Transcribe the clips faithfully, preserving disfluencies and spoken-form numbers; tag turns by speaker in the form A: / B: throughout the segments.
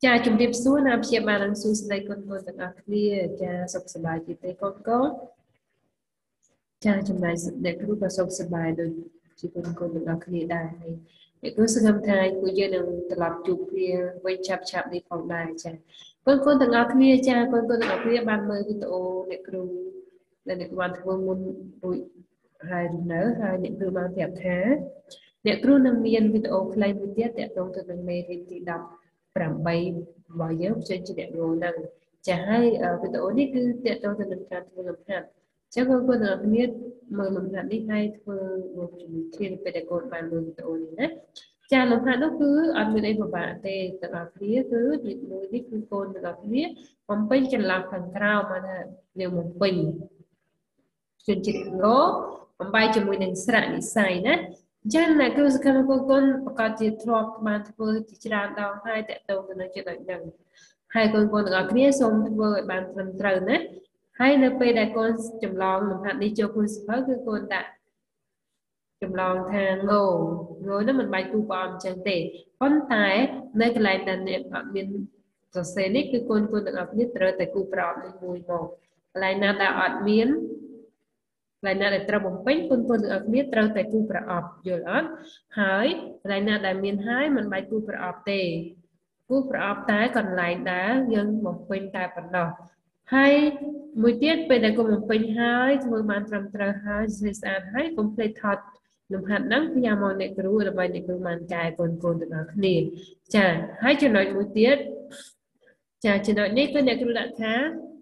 A: ចាជំរាបសួរណាព្យាបាលនឹងសួស្តីកូនកូនទាំងអស់គ្នាចាសុខសប្បាយទេទេកូនកូនចាចំណែកអ្នកគ្រូក៏សុខសប្បាយដូចជាកូនកូនទាំងអស់គ្នាដែរហើយអ្នកគ្រូសង្ឃឹមថាពួកយើងនឹងត្រឡប់ជួបគ្នាវិញឆាប់ឆាប់នេះផងដែរចាកូនកូនទាំងអស់គ្នាចាកូនកូនទាំងអស់គ្នាបានមើលវីដេអូអ្នកគ្រូដែលអ្នកគ្រូបានធ្វើមុនរួចហើយនៅហើយអ្នកគ្រូបានប្រាប់ថាអ្នកគ្រូនឹងមានវីដេអូខ្លីមួយទៀតទាក់ទងទៅនឹងមេរៀនទីដប់ប្រាំបីរបស់យើងចេញជាអ្នកគ្រូនឹងចាហើយវីដេអូនេះគឺទាក់ទងទៅនឹងការធ្វើលំហាត់ចឹងកូនកូនទាំងអស់គ្នាមើលលំហាត់នេះហើយធ្វើមកជាមួយគ្នាពេលដែលកូនបានមើលវីដេអូនេះណាចាលំហាត់នោះគឺអត់មានអីពិបាកទេទាំងអស់គ្នាគឺមួយនេះគឺកូនទាំងអស់គ្នាបំពេញចន្លោះខាងក្រោមមកថាយើងបំពេញជញ្ជាក់ឡូបំបាយជាមួយនឹងស្រៈនិស័យណាចឹងណាគឺសកម្មភាពកូនប្រកាសជាធ្លាប់បានធ្វើជាច្រើនដងហើយតកតងទៅនឹងចិត្តដូចហ្នឹងហើយកូនកូនទាំងអស់គ្នាសូមធ្វើឲ្យបានត្រឹមត្រូវណាហើយនៅពេលដែលកូនចម្លងលំហាត់នេះចូលខ្លួនសភៅគឺកូនដាក់ចម្លងថាងោងោនោះមិនបាច់គូប្រអមអញ្ចឹងទេប៉ុន្តែនៅកន្លែងដែលអ្នកអត់មានសរសេរនេះគឺកូនកូនទាំងអស់គ្នាត្រូវតែគូប្រអមនេះមួយមកកន្លែងណាដែលអត់មានកន្លែងណាដែលត្រូវបំពេញកូនកូនទាំងអស់គ្នាត្រូវតែគូប្រអប់យល់អត់ហើយកន្លែងណាដែលមានហើយមិនបាច់គូប្រអប់ទេគូប្រអប់តែកន្លែងដែលយើងបំពេញតែប៉ុណ្ណោះហើយមួយទៀតពេលដែលកុំបំពេញហើយធ្វើបានត្រឹមត្រូវហើយស្អាតស្អាតហើយកុំភ្លេចថតលំហាត់ហ្នឹងផ្ញើមកអ្នកគ្រូដើម្បីអ្នកគ្រូបានកែកូនកូនទាំងអស់គ្នាចាហើយចំណុចមួយទៀតចាចំណុចនេះគឺអ្នកគ្រូដាក់ថា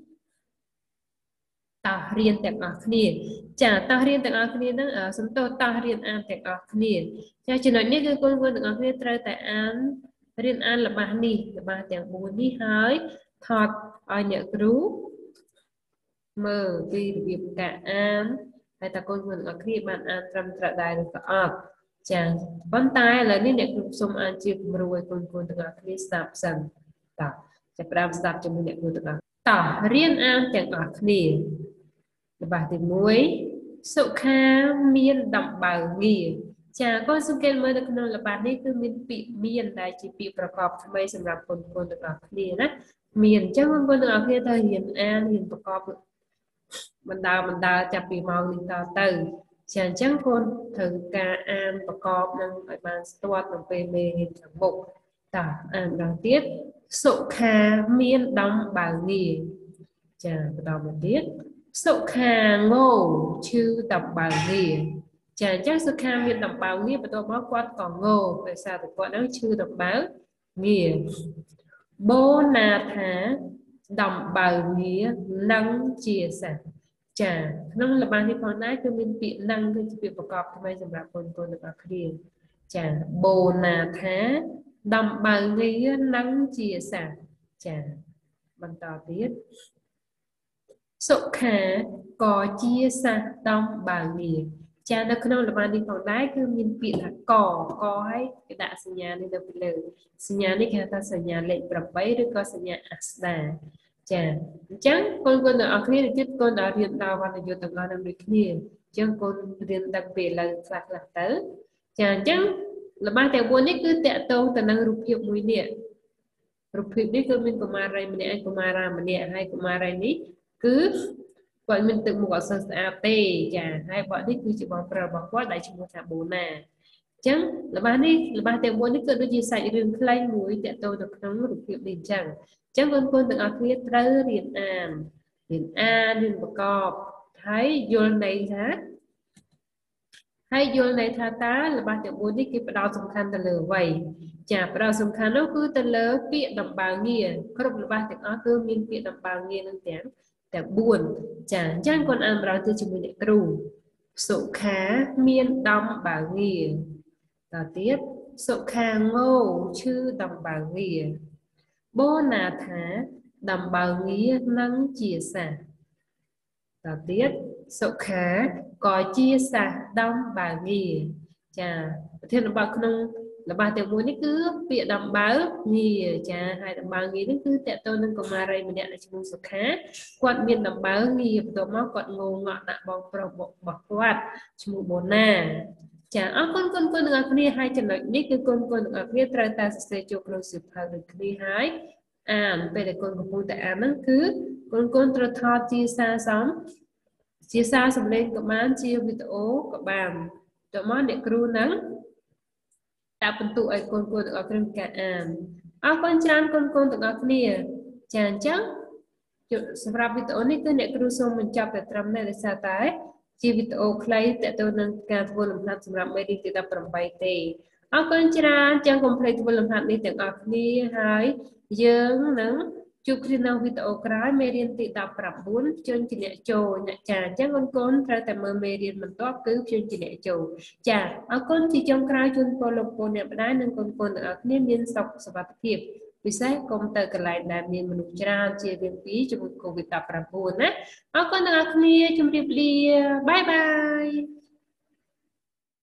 A: តោះរៀនទាំងអស់គ្នាចាតោះរៀនទាំងអស់គ្នាហ្នឹងសំទោសតោះរៀនអានទាំងអស់គ្នាចាចំណុចនេះគឺកូនកូនទាំងអស់គ្នាត្រូវតែអានរៀនអានល្បះនេះល្បះទាំងបួននេះហើយថតឲ្យអ្នកគ្រូមើលពីរបៀបការអានហើយតើកូនកូនទាំងអស់គ្នាបានអានត្រឹមត្រូវដែរឬក៏អត់ចាប៉ុន្តែឥឡូវនេះអ្នកគ្រូសូមអានជាគំរូឲ្យកូនកូនទាំងអស់គ្នាស្ដាប់សិនតោះចាប់ផ្ដើមស្ដាប់ជាមួយអ្នកគ្រូទាំងអស់តោះរៀនអានទាំងអស់គ្នាល្បះទីមួយសុខាមានដំបៅងារចាកូនសង្កេតមើលនៅក្នុងល្បះនេះគឺមានពាក្យមានដែលជាពាក្យប្រកបថ្មីសម្រាប់កូនកូនទាំងអស់គ្នាណាមានអញ្ចឹងកូនទាំងអស់គ្នាត្រូវរៀនអានរៀនប្រកបបណ្ដាបណ្ដាចាប់ពីម៉ោងនេះតទៅចាអញ្ចឹងកូនត្រូវការអានប្រកបនឹងឲ្យបានស្ទាត់នៅពេលមេរៀនខាងមុខតើអានដល់ទៀតសុខាមានដំបៅងារចាបន្តមកទៀតសុខាងោឈឺដំបៅងារចាអញ្ចឹងសុខាមានដំបៅងារបន្ទាប់មកគាត់ក៏ងោដោយសារតែគាត់នឹងឈឺដំបៅងារបូណាថាដំបៅងារនឹងជាសាចាក្នុងល្បះនេះផងដែរគឺមានពាក្យនឹងគឺជាពាក្យប្រកបថ្មីសម្រាប់កូនកូនទាំងអស់គ្នាចាបូណាថាដំបៅងារនឹងជាសាចាបន្តទៀតសុខាក៏ជាសាសដំបៅងារចានៅក្នុងល្បះនេះផងដែរគឺមានពាក្យថាកកហើយគេដាក់សញ្ញានេះនៅពីលើសញ្ញានេះគេហៅថាសញ្ញាលេខប្រាំបីឬក៏សញ្ញាអស្តាចាអញ្ចឹងកូនកូនទាំងអស់គ្នាទៀតកូនដល់រៀនដល់វណ្ណយុត្តទាំងអស់នឹងដូចគ្នាអញ្ចឹងកូនរៀនដឹងពីឥឡូវខ្លះខ្លះទៅចាអញ្ចឹងល្បះទាំងបួននេះគឺតកតងទៅនឹងរូបភាពមួយនេះរូបភាពនេះគឺមានកុមារីម្នាក់ហើយកុមារាម្នាក់ហើយកុមារីនេះគឺគាត់មានទឹកមុខអត់សូវស្អាតទេចាហើយបទនេះគឺជាបងប្រុសរបស់គាត់ដែលឈ្មោះថាបូណាអញ្ចឹងល្បះនេះល្បះទាំងមួយនេះគឺដូចជាសាច់រឿងខ្លីមួយតកតទៅនៅក្នុងរូបភាពនេះអញ្ចឹងអញ្ចឹងកូនកូនទាំងអស់គ្នាត្រូវរៀនអានរៀនអានរៀនប្រកបហើយយល់ន័យថាហើយយល់ន័យថាតើល្បះទាំងមួយនេះគេផ្ដោតសំខាន់ទៅលើអ្វីចាផ្ដោតសំខាន់នោះគឺទៅលើពាក្យដំបៅងារគ្រប់ល្បះទាំងអស់គឺមានពាក្យដំបៅងារនឹងទាំងទាំងបួនចាអញ្ចឹងកូនអានម្ដងទៀតជាមួយអ្នកគ្រូសុខាមានដំបៅងារតទៀតសុខាងោឈឺដំបៅងារបូណាថាដំបៅងារនឹងជាសាសតទៀតសុខាក៏ជាសាសដំបៅងារចាប្រធានបទក្នុងល្បះទាំងមួយនេះគឺពាក្យដំបៅងារចាហើយដំបៅងារនេះគឺតកតទៅនឹងកុមារីម្នាក់ដែលឈ្មោះសុខាគាត់មានដំបៅងារបន្ទាប់មកគាត់ងងក់ដាក់បងប្រុសរបស់គាត់ឈ្មោះបូណាចាអរគុណគុណគុណទាំងអស់គ្នាហើយចំណុចនេះគឺគុណគុណទាំងអស់គ្នាត្រូវតែសរសេរចូលក្នុងសៀវភៅដូចគ្នាហើយអានពេលដែលគុណកំពុងតែអានហ្នឹងគឺគុណគុណត្រូវថតជាសារសំជាសារសំឡេងក៏បានជាវីដេអូក៏បានតើមកអ្នកគ្រូហ្នឹងដាក់បន្ទុកឲ្យគុណគុណទាំងអស់គ្នាការអានអរគុណច្រើនគុណគុណទាំងអស់គ្នាចាអញ្ចឹងសម្រាប់វីដេអូនេះគឺអ្នកគ្រូសូមបញ្ចប់តែត្រឹមនេះដោយសារតែជាវីដេអូខ្លីទាក់ទងនឹងការធ្វើលំហាត់សម្រាប់មេរៀនទីដប់ប្រាំបីទេអរគុណច្រើនចឹងកុំភ្លេចធ្វើលំហាត់នេះទាំងអស់គ្នាហើយយើងនឹងជួបគ្នានៅវីដេអូក្រោយមេរៀនទីដប់ប្រាំបួនជើងជាអ្នកចូលអ្នកចាអញ្ចឹងគុណគុណត្រូវតែមើលមេរៀនបន្ទាប់គឺជើងជាអ្នកចូលចាអរគុណជាចុងក្រោយជូនពរលោកពូអ្នកម្ដាយនិងគុណគុណទាំងអស់គ្នាមានសុខសុវត្ថិភាពពិសេសកុំទៅកន្លែងដែលមានមនុស្សច្រើនជារៀងពីជំងឺ កូវីដដប់ប្រាំបួន ណាអរគុណទាំងអស់គ្នាជម្រាបលាបាយបាយ